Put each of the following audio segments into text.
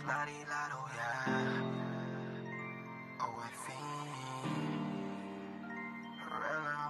Lottie-lotto, yeah. OFE, Rello,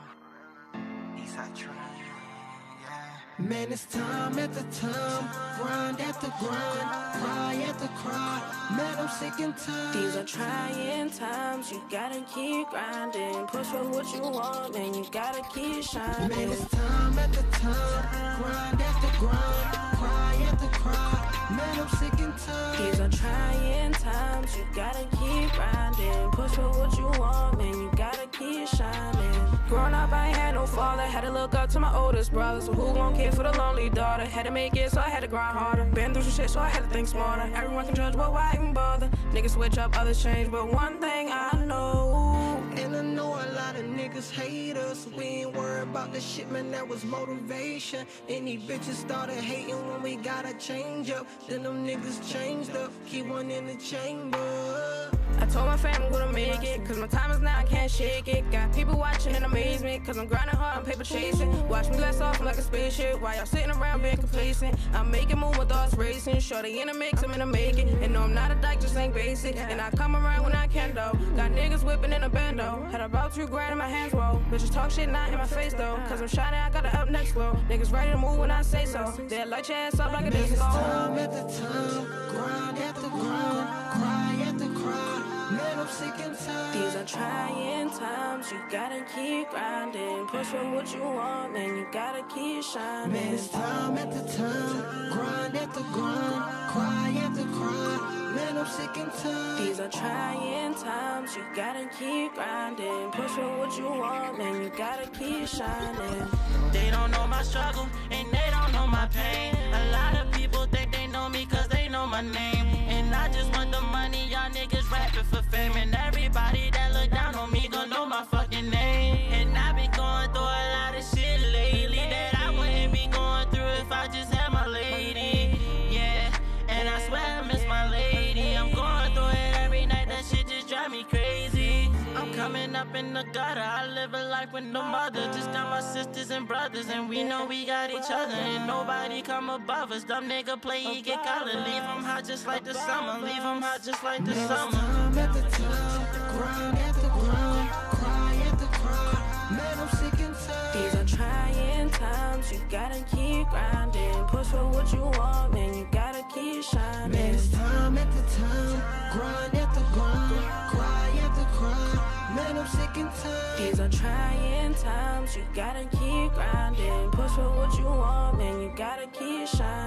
Eastside Train, yeah. Man, it's time at the time, grind at the grind, cry at the cry. Man, I'm sick and tired. These are trying times, you gotta keep grinding. Push for what you want, man, you gotta keep shining. Man, it's time at the time, grind at the grind, cry at the cry. Man, I'm sick and tired. These are trying times, you gotta keep grinding. Push for what you want, man, you gotta keep shining. Growing up, I ain't had no father, had to look up to my oldest brother. So who gon' care for the lonely daughter? Had to make it, so I had to grind harder. Been through some shit, so I had to think smarter. Everyone can judge, but why even bother? Niggas switch up, others change, but one thing I know. And I know a lot of niggas hate us. We ain't worried about the shit, man, that was motivation. Any bitches started hating when we gotta change up. Then them niggas changed up, keep one in the chamber. I told my fam I'm gonna make it, cause my time is now, I can't shake it. Got people watching in amazement, cause I'm grinding hard, I'm paper chasing. Watch me blast off like a spaceship, while y'all sitting around being complacent. I'm making move with thoughts racing, shorty in the mix, I'm in the making. And no, I'm not a dyke, just ain't basic. And I come around when I can though. Got niggas whipping in a bando, had about 2 grand in my hands, whoa. Bitches talk shit, not in my face though, cause I'm shining, I got the up next flow. Niggas ready to move when I say so, they'll light your ass up like a Man, it's disco. time at the time, grind at the grind, cry at the cry. Man, I'm sick and tired. These are trying times, you gotta keep grinding. Push for what you want, man, you gotta keep shining. Man, it's time at the time, grind at the grind, cry at the cry. Man, I'm sick and tired. These are trying times, you gotta keep grinding. Push for what you want, man, you gotta keep shining. They don't know my struggle, and they don't know my pain. A lot of people think they know me cause they know my name. And I just want the money, y'all niggas rapping for fame. And everybody that look down on me gon' know my fucking name. And I been going through a lot of shit lately that I wouldn't be going through if I just had my lady. Yeah, and I swear I miss my lady. I'm going through it every night, that shit just drive me crazy. I'm coming up in the gutter, I live a life with no mother. Just got my sisters and brothers, and we know we got each other. And nobody come above us, dumb nigga play, he get collar. Leave him hot just like the summer, leave him hot just like the summer. Time at the time, grind at the grind, cry at the cry. Man, I'm sick and tired. These are trying times, you gotta keep grinding. Push for what you want, man, you gotta keep shining. Man, it's time at the time, grind at the grind, cry at the cry. Man, I'm sick and tired. These are trying times, you gotta keep grinding. Push for what you want, man, you gotta keep shining.